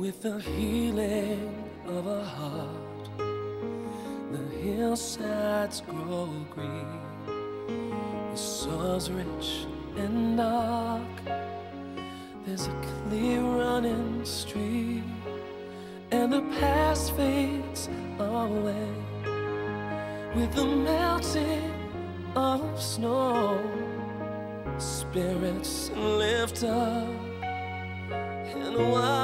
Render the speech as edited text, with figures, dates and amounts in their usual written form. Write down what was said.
With the healing of a heart, the hillsides grow green. The soil's rich and dark. There's a clear running stream, and the past fades away with the melting of snow. Spirits lift up and wide.